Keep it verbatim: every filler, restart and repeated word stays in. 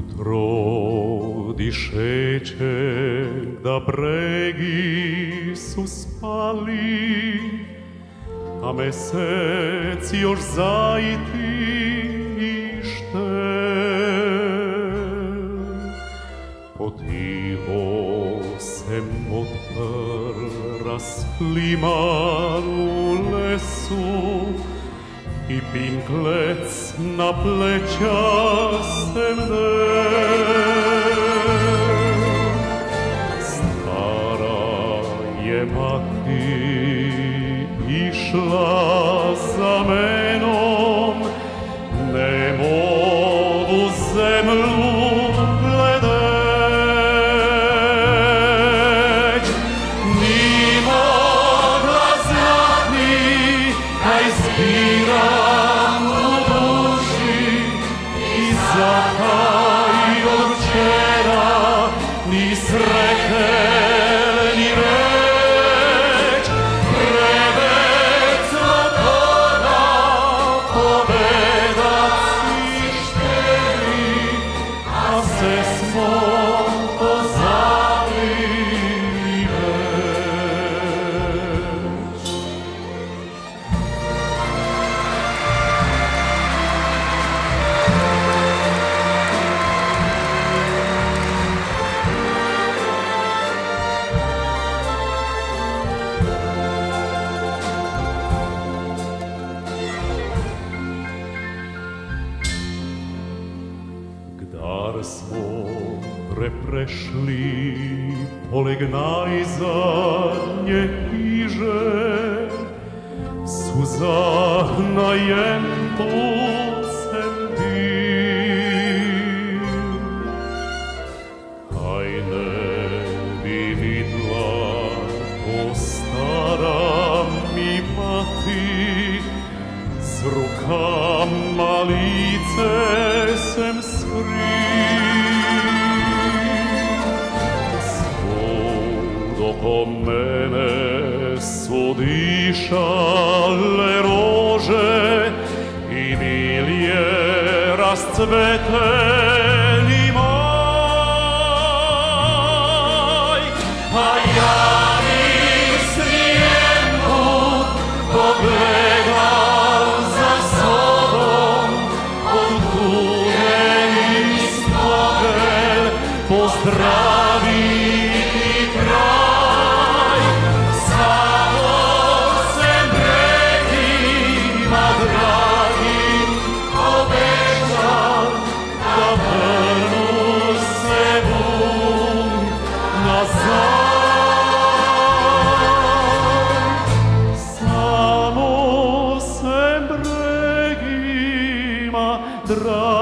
Jutro dišeće da bregi su spali, a mesec još zajti ište. Potiho se motor raspliman u lesu i pinklec na pleća se mne. Stara je mati išla za menom, nemovu zemlju gledeć. Ni mogla znati kaj zbiram u duši i zakaj od včera ni sreće ni reč. Preveć sloboda povedat si šteli, a se smo pozabili već. Gdar smo preprešli poleg najzadnje hiže, suza na jen pulcem bil. Kaj ne bi vidla to stara mi mati, z rukama lice sem skril. Svud oko mene su dišale rože i milje rascveteni maj. A ja nisam put pogledal za sobom, od tuđenih spogled pozdraviti kraj. Samo se bregima dragim obećam da vrnu se bum nazad. Samo se bregima dragim